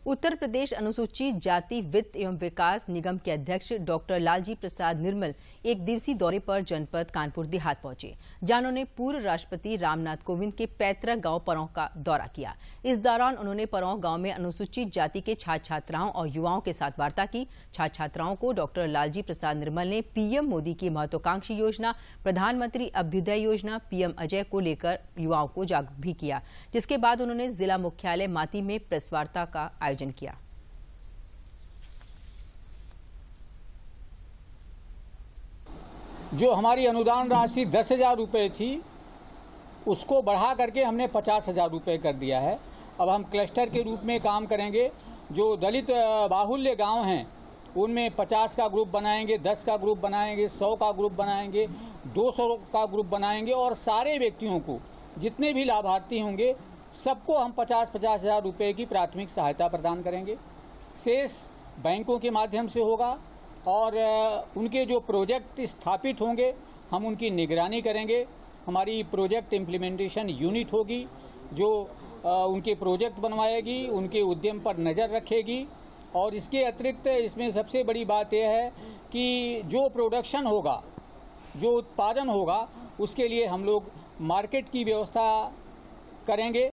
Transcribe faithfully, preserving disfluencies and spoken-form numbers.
उत्तर प्रदेश अनुसूचित जाति वित्त एवं विकास निगम के अध्यक्ष डॉक्टर लालजी प्रसाद निर्मल एक दिवसीय दौरे पर जनपद कानपुर देहात पहुंचे, जहां उन्होंने पूर्व राष्ट्रपति रामनाथ कोविंद के पैतृक गांव परौं का दौरा किया। इस दौरान उन्होंने परौं गांव में अनुसूचित जाति के छात्र छात्राओं और युवाओं के साथ वार्ता की। छात्र छात्राओं को डॉक्टर लालजी प्रसाद निर्मल ने पीएम मोदी की महत्वाकांक्षी योजना प्रधानमंत्री अभ्युदय योजना पीएम अजय को लेकर युवाओं को जागरूक भी किया, जिसके बाद उन्होंने जिला मुख्यालय माती में प्रेस वार्ता का आयोजन किया। जो हमारी अनुदान राशि दस हजार रुपये थी, उसको बढ़ा करके हमने पचास हजार रुपये कर दिया है। अब हम क्लस्टर के रूप में काम करेंगे। जो दलित बाहुल्य गांव हैं उनमें पचास का ग्रुप बनाएंगे, दस का ग्रुप बनाएंगे, सौ का ग्रुप बनाएंगे, दो सौ का ग्रुप बनाएंगे और सारे व्यक्तियों को, जितने भी लाभार्थी होंगे, सबको हम पचास पचास हजार रुपये की प्राथमिक सहायता प्रदान करेंगे। शेष बैंकों के माध्यम से होगा और उनके जो प्रोजेक्ट स्थापित होंगे हम उनकी निगरानी करेंगे। हमारी प्रोजेक्ट इम्प्लीमेंटेशन यूनिट होगी जो उनके प्रोजेक्ट बनवाएगी, उनके उद्यम पर नज़र रखेगी। और इसके अतिरिक्त इसमें सबसे बड़ी बात यह है कि जो प्रोडक्शन होगा, जो उत्पादन होगा, उसके लिए हम लोग मार्केट की व्यवस्था करेंगे।